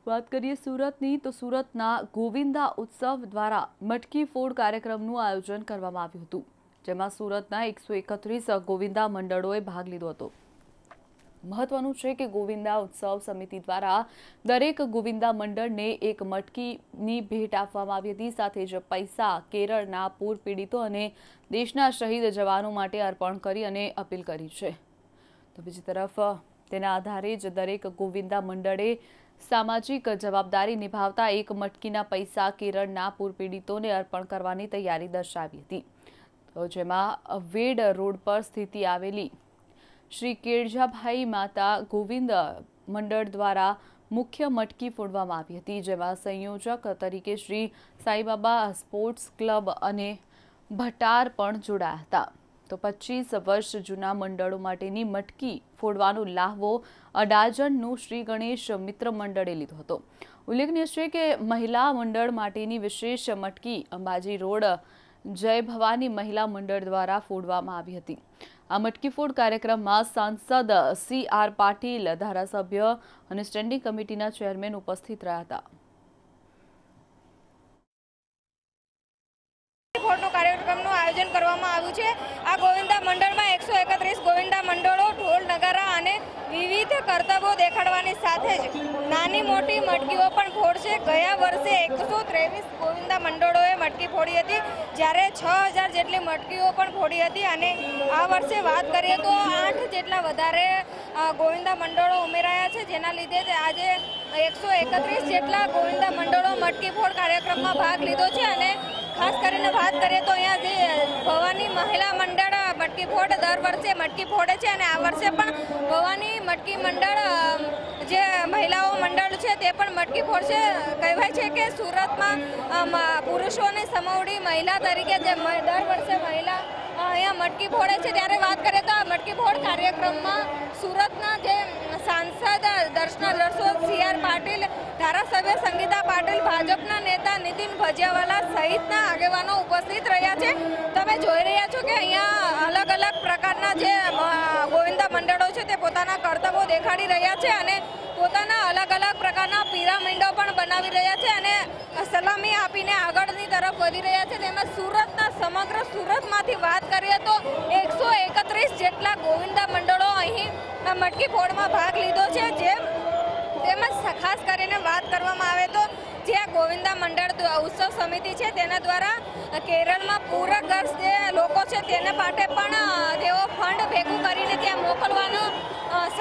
વાત કરીએ સુરતની તો સુરતના ગોવિંદા ઉત્સવ દ્વારા મટકી ફોડ કાર્યક્રમનું આયોજન કરવામાં આવ્યું હતું, જેમાં સુરતના 131 ગોવિંદા મંડળોએ ભાગ લીધો હતો। મહત્વનું છે કે ગોવિંદા ઉત્સવ સમિતિ દ્વારા દરેક ગોવિંદા મંડળને એક મટકીની ભેટ આપવામાં આવી હતી। સાથે જ પૈસા કેરળના પૂર પીડિતો અને દેશના શહીદ જવાનો માટે અર્પણ કરી અને અપીલ કરી છે। તો બીજી તરફ તેના આધારે જ દરેક ગોવિંદા મંડળે સામાજિક જવાબદારી નિભાવતા એક મટકીના પૈસા કેરળના પૂર પીડિતોને અર્પણ કરવાની તૈયારી દર્શાવી હતી। તો જેમાં વેડ રોડ પર સ્થિત આવેલી શ્રી કેળજાભાઈ માતા ગોવિંદ મંડળ દ્વારા મુખ્ય મટકી ફોડવામાં આવી હતી, જેમાં સંયોજક તરીકે શ્રી સાઈબાબા સ્પોર્ટ્સ ક્લબ અને ભટાર પણ જોડાયા હતા। તો 25 વર્ષ જૂના મંડળો માટેની મટકી ફોડવાનો લાહવો અડાજણનું શ્રી ગણેશ મિત્ર મંડળે લીધો હતો। ઉલ્લેખનીય છે કે મહિલા મંડળ માટેની વિશેષ મટકી અંબાજી રોડ જય ભવાની મહિલા મંડળ દ્વારા ફોડવામાં આવી હતી। આ મટકી ફોડ કાર્યક્રમમાં સાંસદ CR પાટીલ, ધારાસભ્ય અને સ્ટેન્ડિંગ કમિટીના ચેરમેન ઉપસ્થિત રહ્યા હતા। કાર્યક્રમનું આયોજન કરવામાં આવ્યું છે। આ ગોવિંદા મંડળમાં 131 ગોવિંદા મંડળો ઢોલ નગારા અને વિવિધ કરતબો દેખાડવાની સાથે જ નાની મોટી મટકીઓ પણ ફોડશે। ગયા વર્ષે 123 ગોવિંદા મંડળોએ મટકી ફોડી હતી, જ્યારે 6000 જેટલી મટકીઓ પણ ફોડી હતી અને આ વર્ષે વાત કરીએ તો 8 જેટલા વધારે ગોવિંદા મંડળો ઉમેરાયા છે, જેના લીધે આજે 131 જેટલા ગોવિંદા મંડળો મટકી ફોડ કાર્યક્રમમાં ભાગ લીધો છે। અને ખાસ કરીને વાત કરીએ તો અહીંયા જે ભવાની મહિલા મંડળ મટકી ફોડ દર વર્ષે મટકી ફોડે છે અને આ વર્ષે પણ ભવાની મટકી મંડળ જે મહિલાઓ મંડળ છે તે પણ મટકી ફોડશે। કહેવાય છે કે સુરતમાં પુરુષોની સમવડી મહિલા તરીકે જે દર વર્ષે મહિલા અહીંયા મટકી ફોડે છે, ત્યારે વાત કરીએ તો આ મટકી ફોડ કાર્યક્રમમાં સુરતના જે સાંસદ દર્શના દરસોદ, CR પાટીલ, ધારાસભ્ય સંગીતા પાટીલ, ભાજપના નેતા નીતિન ભજીયાવાલા સહિતના આગેવાનો ઉપસ્થિત રહ્યા છે। તમે જોઈ રહ્યા છો કે અહીંયા અલગ અલગ પ્રકારના જે ગોવિંદા મંડળો છે તે પોતાના કરતબો દેખાડી રહ્યા છે અને પોતાના અલગ અલગ પ્રકારના પિરામિડો પણ બનાવી રહ્યા છે અને સલામી આપીને આગળની તરફ વધી રહ્યા છે। તેમાં સુરતના સમગ્ર સુરતમાંથી વાત કરીએ તો 131 જેટલા ગોવિંદા મંડળો અહીં મટકી ફોડમાં ભાગ લીધો છે। તેમજ ખાસ કરીને વાત કરવામાં આવે તો જે આ ગોવિંદા મંડળ ઉત્સવ સમિતિ છે તેના દ્વારા કેરળમાં પૂરગ્રસ્ત જે લોકો છે તેને માટે પણ તેઓ ફંડ ભેગું કરીને ત્યાં મોકલવાનો